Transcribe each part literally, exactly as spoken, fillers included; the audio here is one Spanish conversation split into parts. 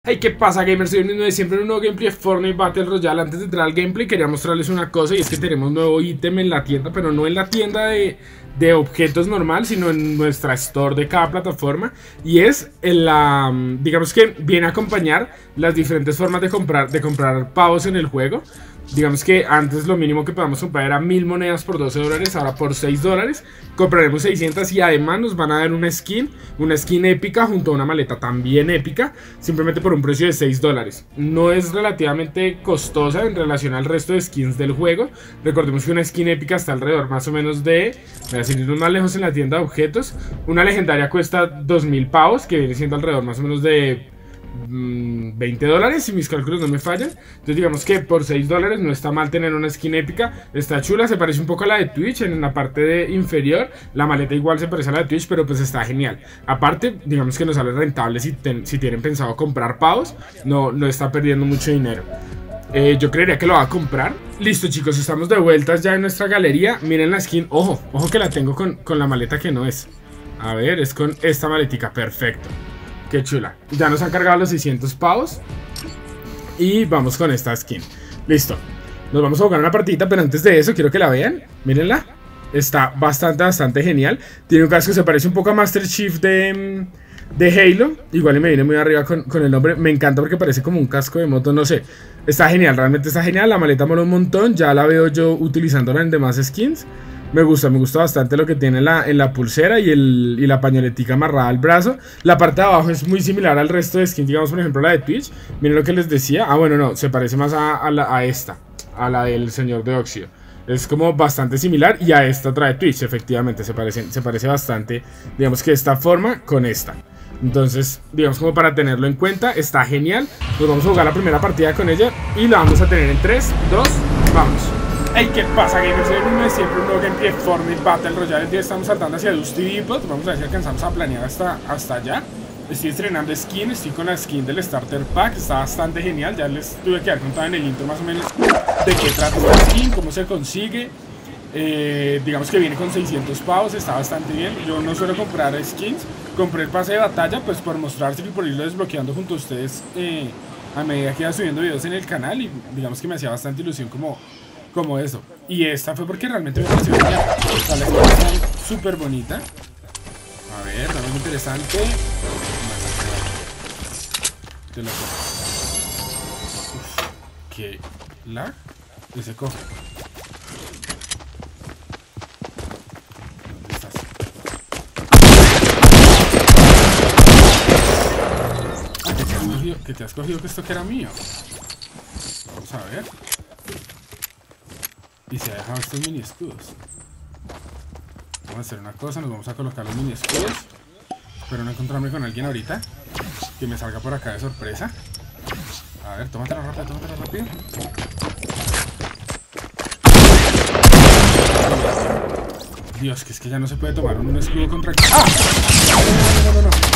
Hey, ¿qué pasa, gamers? Soy el mismo de siempre en un nuevo gameplay de Fortnite Battle Royale. Antes de entrar al gameplay quería mostrarles una cosa, y es que tenemos un nuevo ítem en la tienda, pero no en la tienda de, de objetos normal, sino en nuestra store de cada plataforma. Y es en la, digamos que viene a acompañar las diferentes formas de comprar, de comprar pavos en el juego. Digamos que antes lo mínimo que podíamos comprar era mil monedas por doce dólares, ahora por seis dólares compraremos seiscientas y además nos van a dar una skin, una skin épica junto a una maleta también épica, simplemente por un precio de seis dólares. No es relativamente costosa en relación al resto de skins del juego. Recordemos que una skin épica está alrededor más o menos de, voy a irnos más lejos en la tienda de objetos, una legendaria cuesta dos mil pavos, que viene siendo alrededor más o menos de veinte dólares, si mis cálculos no me fallan. Entonces digamos que por seis dólares no está mal tener una skin épica. Está chula, se parece un poco a la de Twitch en la parte de inferior. La maleta igual se parece a la de Twitch, pero pues está genial. Aparte, digamos que nos sale rentable si, ten, si tienen pensado comprar pavos. No, no está perdiendo mucho dinero. Eh, yo creería que lo va a comprar. Listo, chicos, estamos de vueltas ya en nuestra galería. Miren la skin, ojo, ojo que la tengo con, con la maleta que no es. A ver, es con esta maletica, perfecto. Qué chula. Ya nos han cargado los seiscientos pavos. Y vamos con esta skin. Listo. Nos vamos a jugar una partida, pero antes de eso quiero que la vean. Mírenla. Está bastante, bastante genial. Tiene un casco que se parece un poco a Master Chief de, de Halo. Igual y me viene muy arriba con, con el nombre. Me encanta porque parece como un casco de moto, no sé. Está genial, realmente está genial. La maleta mola un montón. Ya la veo yo utilizándola en demás skins. Me gusta, me gusta bastante lo que tiene en la, en la pulsera y, el, y la pañoletica amarrada al brazo. La parte de abajo es muy similar al resto de skins, digamos por ejemplo la de Twitch. Miren lo que les decía. Ah, bueno, no, se parece más a, a, la, a esta, a la del señor de óxido. Es como bastante similar y a esta otra de Twitch, efectivamente, se parece, se parece bastante, digamos que de esta forma con esta. Entonces, digamos como para tenerlo en cuenta, está genial. Nos vamos a jugar la primera partida con ella y la vamos a tener en tres, dos, vamos. Hey, ¿qué pasa, gamers? Soy el mismo de siempre, un nuevo gameplay de Fortnite Battle Royale. El día estamos saltando hacia Dusty Depot. Vamos a ver si alcanzamos a planear hasta, hasta allá. Estoy estrenando skin, estoy con la skin del Starter Pack. Está bastante genial, ya les tuve que dar contado en el intro más o menos de qué trata esta skin, cómo se consigue. eh, Digamos que viene con seiscientos pavos, está bastante bien. Yo no suelo comprar skins, compré el pase de batalla pues por mostrárselo y por irlo desbloqueando junto a ustedes eh, a medida que iba subiendo videos en el canal. Y digamos que me hacía bastante ilusión como... como eso. Y esta fue porque realmente me pareció genial. O sea, la historia está súper bonita. A ver, también muy interesante. Te lo pongo. Uf, qué lag. Ese cofre. ¿Dónde estás? Ah, que te has cogido, que te has cogido que esto que era mío. Vamos a ver. Y se ha dejado estos mini escudos. Vamos a hacer una cosa, nos vamos a colocar los mini escudos. Espero no encontrarme con alguien ahorita que me salga por acá de sorpresa. A ver, tómatelo rápido, tómatelo rápido. Dios, que es que ya no se puede tomar un escudo contra... ¡Ah! No, no, no, no, no.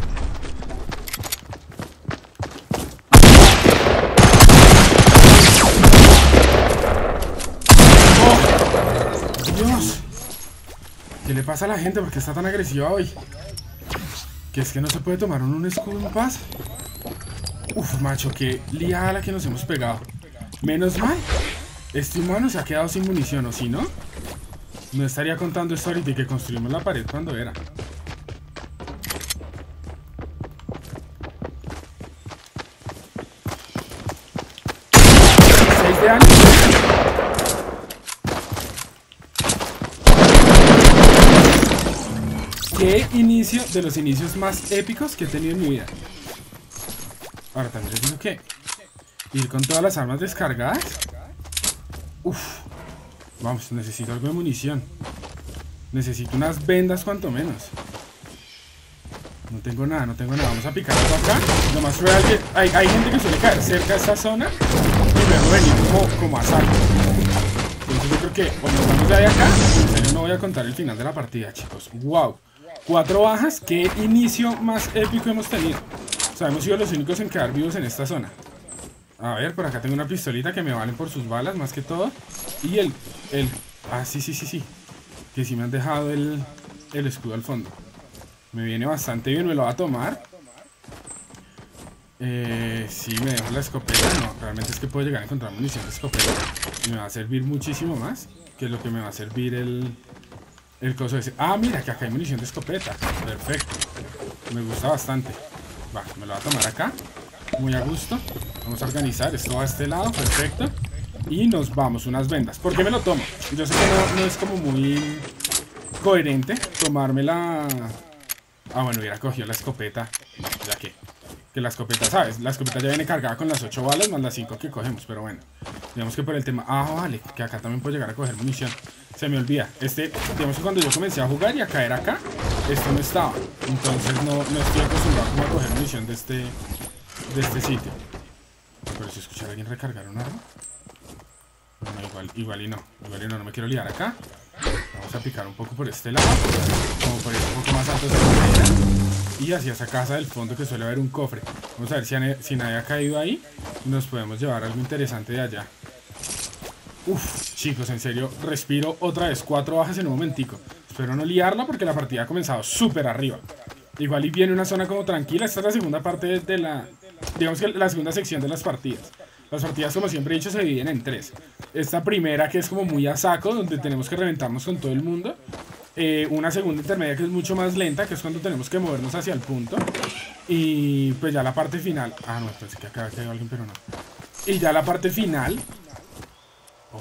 ¿Qué le pasa a la gente? ¿Por qué está tan agresiva hoy? ¿Que es que no se puede tomar un escudo en paz? Uf, macho, qué liada la que nos hemos pegado. Menos mal, este humano se ha quedado sin munición, o si no, no estaría contando esto ahorita y que construimos la pared cuando era. ¿Seis de años? Qué inicio, de los inicios más épicos que he tenido en mi vida. Ahora también les digo que ir con todas las armas descargadas. Uff. Vamos, necesito algo de munición. Necesito unas vendas cuanto menos. No tengo nada, no tengo nada. Vamos a picar esto acá. Lo más real que hay, hay gente que suele caer cerca de esta zona y luego venir como, como a saco. Entonces yo creo que o nos vamos de ahí acá. En serio no voy a contar el final de la partida, chicos. Wow. Cuatro bajas, qué inicio más épico hemos tenido. O sea, hemos sido los únicos en quedar vivos en esta zona. A ver, por acá tengo una pistolita que me valen por sus balas, más que todo. Y el... el ah, sí, sí, sí, sí. Que sí me han dejado el, el escudo al fondo. Me viene bastante bien, me lo va a tomar. Eh, sí, me dejo la escopeta. No, realmente es que puedo llegar a encontrar munición de escopeta. Y me va a servir muchísimo más que lo que me va a servir el, el coso ese. Ah, mira, que acá hay munición de escopeta. Perfecto. Me gusta bastante. Va, me lo voy a tomar acá. Muy a gusto. Vamos a organizar esto a este lado. Perfecto. Y nos vamos, unas vendas. ¿Por qué me lo tomo? Yo sé que no, no es como muy coherente tomarme la... Ah, bueno, hubiera cogido la escopeta. Ya que... Que la escopeta, ¿sabes? La escopeta ya viene cargada con las ocho balas más las cinco que cogemos, pero bueno. Digamos que por el tema... Ah, vale, que acá también puedo llegar a coger munición. Se me olvida. Este, digamos que cuando yo comencé a jugar y a caer acá, esto no estaba. Entonces no, no estoy acostumbrado como a coger munición de este, de este sitio. Pero si escuchar a alguien recargar un arma. Bueno, igual, igual y no. Igual y no, no me quiero liar acá. Vamos a picar un poco por este lado. Como por ir un poco más alto de la madera. Y hacia esa casa del fondo que suele haber un cofre. Vamos a ver si, si nadie ha caído ahí. Nos podemos llevar algo interesante de allá. Uf, chicos, en serio, respiro otra vez cuatro bajas en un momentico. Espero no liarla porque la partida ha comenzado súper arriba. Igual y viene una zona como tranquila. Esta es la segunda parte de, de la... Digamos que la segunda sección de las partidas. Las partidas, como siempre he dicho, se dividen en tres. Esta primera que es como muy a saco, donde tenemos que reventarnos con todo el mundo. Eh, una segunda intermedia que es mucho más lenta, que es cuando tenemos que movernos hacia el punto. Y pues ya la parte final... Ah, no, pensé que acá cayó alguien, pero no. Y ya la parte final... Ojo.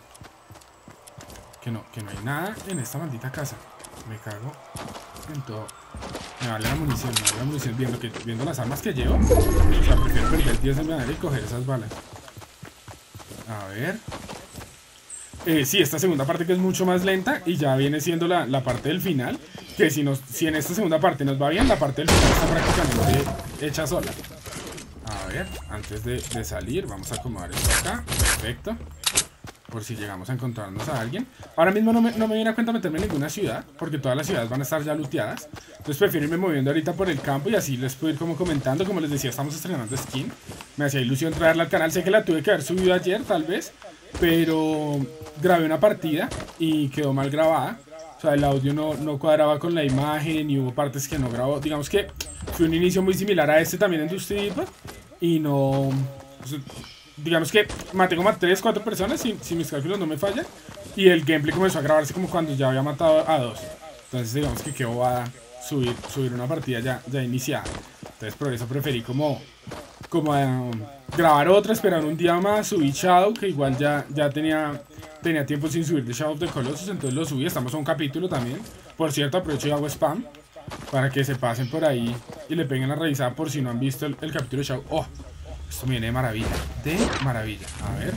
Que no, que no hay nada en esta maldita casa. Me cago en todo. Me vale la munición, me vale la munición. Viendo, que, viendo las armas que llevo, o sea, prefiero perder diez en manera y coger esas balas. A ver... Eh, sí, esta segunda parte que es mucho más lenta y ya viene siendo la, la parte del final. Que si, nos, si en esta segunda parte nos va bien, la parte del final está prácticamente hecha sola. A ver, antes de, de salir, vamos a acomodar esto acá. Perfecto. Por si llegamos a encontrarnos a alguien. Ahora mismo no me, no me viene a cuenta meterme en ninguna ciudad, porque todas las ciudades van a estar ya looteadas. Entonces prefiero irme moviendo ahorita por el campo y así les puedo ir como comentando. Como les decía, estamos estrenando skin. Me hacía ilusión traerla al canal. Sé que la tuve que haber subido ayer, tal vez, pero grabé una partida y quedó mal grabada. O sea, el audio no, no cuadraba con la imagen y hubo partes que no grabó. Digamos que fue un inicio muy similar a este también en Dusty y no... O sea, digamos que maté como a tres, cuatro personas, si, si mis cálculos no me fallan. Y el gameplay comenzó a grabarse como cuando ya había matado a dos. Entonces digamos que quedó a subir, subir una partida ya, ya iniciada. Entonces por eso preferí como, como um, grabar otra, esperar un día más. Subí Shadow, que igual ya, ya tenía, tenía tiempo sin subir de Shadow of the Colossus. Entonces lo subí, estamos a un capítulo también. Por cierto, aprovecho y hago spam para que se pasen por ahí y le peguen la revisada por si no han visto el, el capítulo de Shadow. ¡Oh! Esto me viene de maravilla, de maravilla. A ver.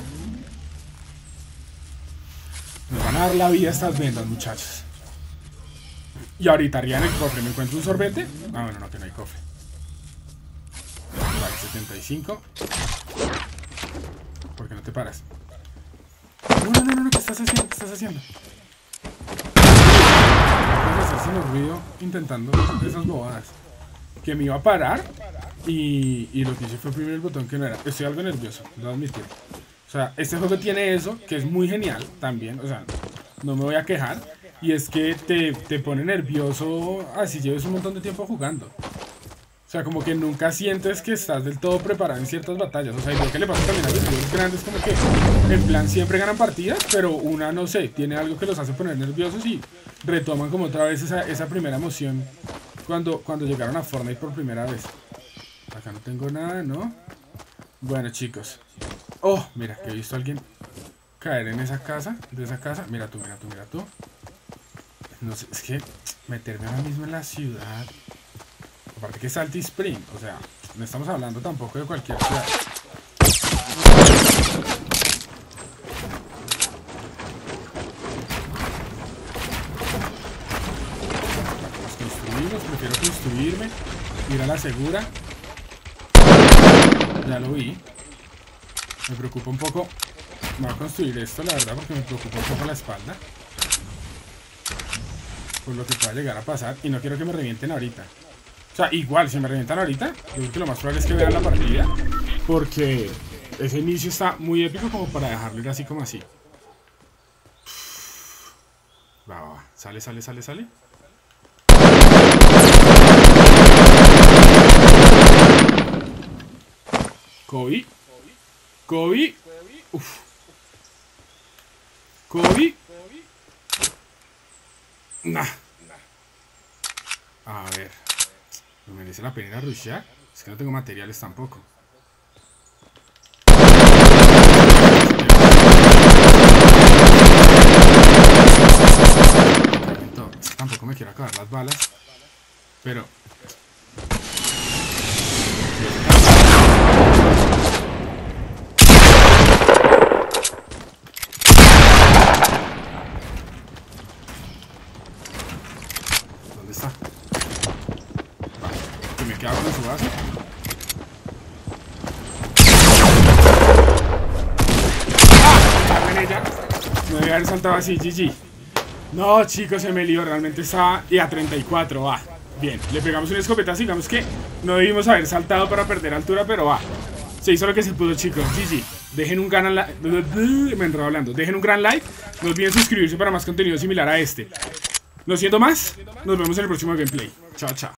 Nos van a dar la vida estas vendas, muchachos. Y ahorita arriba en el cofre me encuentro un sorbete. Ah, bueno, no, que no hay cofre. Vale, setenta y cinco. ¿Por qué no te paras? No, no, no, no, ¿qué estás haciendo? ¿Qué estás haciendo? No puedes hacer sino ruido intentando esas bobadas. Que me iba a parar. Y, y lo que hice fue oprimir el botón que no era. Estoy algo nervioso, lo admito. O sea, este juego tiene eso, que es muy genial también. O sea, no me voy a quejar. Y es que te, te pone nervioso así lleves un montón de tiempo jugando. O sea, como que nunca sientes que estás del todo preparado en ciertas batallas. O sea, y lo que le pasa también a los juegos grandes, como que en plan siempre ganan partidas, pero una, no sé, tiene algo que los hace poner nerviosos y retoman como otra vez esa, esa primera emoción cuando, cuando llegaron a Fortnite por primera vez. Acá no tengo nada, ¿no? Bueno, chicos. Oh, mira, que he visto a alguien caer en esa casa, de esa casa. Mira tú, mira tú, mira tú. No sé, es que meterme ahora mismo en la ciudad. Aparte que es Salty Spring, o sea, no estamos hablando tampoco de cualquier ciudad. Nos construimos, prefiero construirme, ir a la segura. Ya lo vi. Me preocupa un poco. Me voy a construir esto, la verdad, porque me preocupa un poco la espalda. Por lo que pueda llegar a pasar. Y no quiero que me revienten ahorita. O sea, igual, si me revientan ahorita, yo creo que lo más probable es que vean la partida. Porque ese inicio está muy épico como para dejarlo ir así como así. Va, va, va. Sale, sale, sale, sale. Kobe. Kobe. Uf. Kobe. Nah. A ver. ¿No merece la pena rushear? Es que no tengo materiales tampoco. Entonces, tampoco me quiero acabar las balas. Pero... ¿dónde está? Vale, que me queda con su base. ¡Ah! En ella. No debe haber saltado así, G G. No, chicos, se me lió. Realmente estaba... Y a treinta y cuatro, va. Bien, le pegamos un escopetazo. Digamos que no debimos haber saltado para perder altura, pero va. Se hizo lo que se pudo, chicos. G G. Dejen un gran like. Me enredo hablando. Dejen un gran like. No olviden suscribirse para más contenido similar a este. No siento más. Nos vemos en el próximo gameplay. Chao, chao.